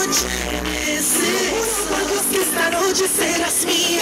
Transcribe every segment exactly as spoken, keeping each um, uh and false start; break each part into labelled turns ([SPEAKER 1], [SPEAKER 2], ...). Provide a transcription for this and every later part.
[SPEAKER 1] Esta noche serás mía.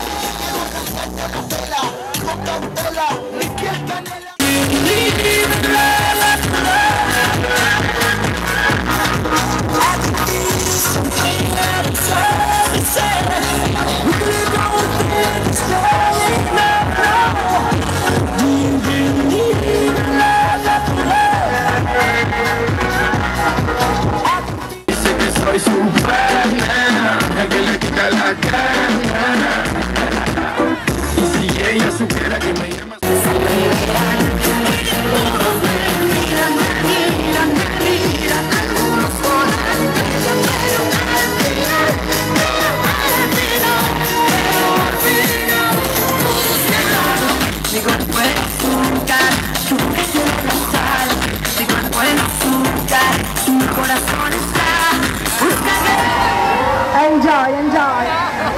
[SPEAKER 2] Dice que soy Superman, que le quita la gana. Y si ella supiera que me llama
[SPEAKER 1] mi cuerpo es azúcar, tu piel es sal. Mi cuerpo es azúcar, mi corazón está.
[SPEAKER 3] Enjoy, enjoy.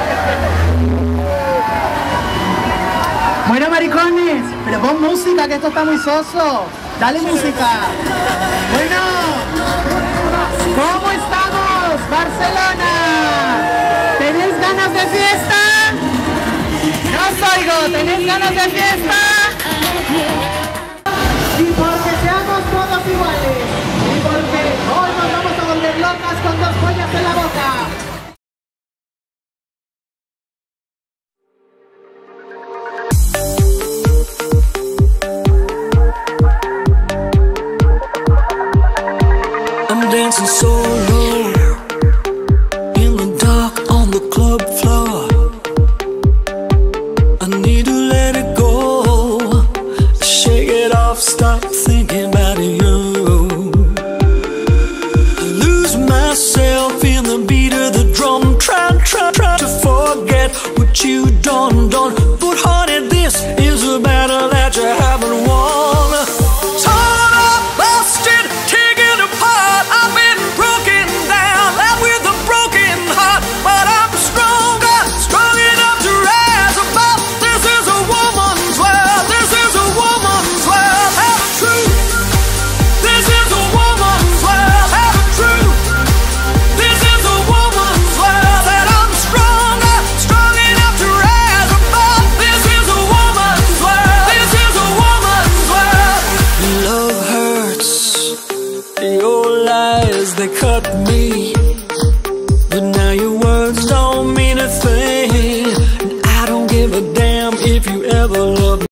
[SPEAKER 3] Bueno, maricones, pero pon música, que esto está muy soso. Dale música. Bueno, ¿cómo estamos, Barcelona? ¿Tenéis ganas de fiesta? No os oigo, ¿tenéis ganas de fiesta? Y porque seamos todos iguales. Y porque hoy nos vamos a volver locas con dos pollas en la boca.
[SPEAKER 4] I'm dancing solo in the dark on the club floor. I need to let it go, shake it off, stop thinking about you. I lose myself in the beat of the drum, try, try, try to forget what you done, done. But honey, this is a battle that you haven't won. Torn up, busted, taken apart. I've been broken down, left with a broken heart. But I'm stronger, strong enough to rise above. This is a woman's world, this is a woman's world. Have a truth. This is a woman's world. Have a truth. This is a woman's world. That I'm stronger, strong enough to rise above. This is a woman's world. This is a woman's world. Love hurts. Your lies, they cut me.